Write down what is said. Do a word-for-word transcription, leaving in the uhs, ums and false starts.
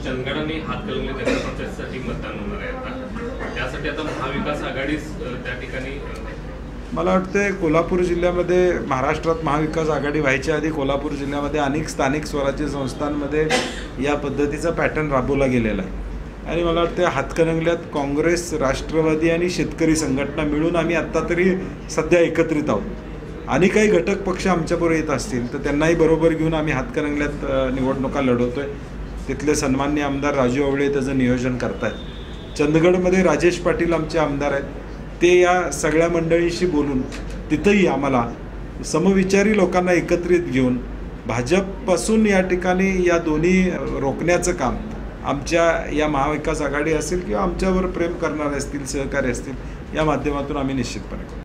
चंदगड आणि हातकणंगले नगरपंचायतीसाठी मतदान होणार आहे आता, त्यासाठी आता महाविकास आघाडीच त्या ठिकाणी मला वाटते कोल्हापूर जिल्ह्यामध्ये महाराष्ट्रात महाविकास आघाडी व्हायच्या आधी कोल्हापूर जिल्ह्यामध्ये अनेक स्थानिक स्वराज्य संस्थांमध्ये या पद्धतीचा पॅटर्न राबवला गेलेला आहे आणि मला वाटतं हातकणंगल्यात काँग्रेस, राष्ट्रवादी आणि शेतकरी संघटना मिळून आम्ही आत्ता तरी सध्या एकत्रित आहोत आणि काही घटक पक्ष आमच्याबरोबर येत असतील तर त्यांनाही बरोबर घेऊन आम्ही हातकणंगल्यात निवडणुका लढवतोय। तिथले सन्मान्य आमदार राजू आवळे त्याचं नियोजन करतायत। चंदगडमध्ये राजेश पाटील आमचे आमदार आहेत, ते या सगळ्या मंडळींशी बोलून तिथंही आम्हाला समविचारी लोकांना एकत्रित घेऊन भाजपपासून या ठिकाणी या दोन्ही रोखण्याचं काम आमच्या या महाविकास आघाडी असेल किंवा आमच्यावर प्रेम करणारे असतील, सहकारी असतील, या माध्यमातून आम्ही निश्चितपणे करू।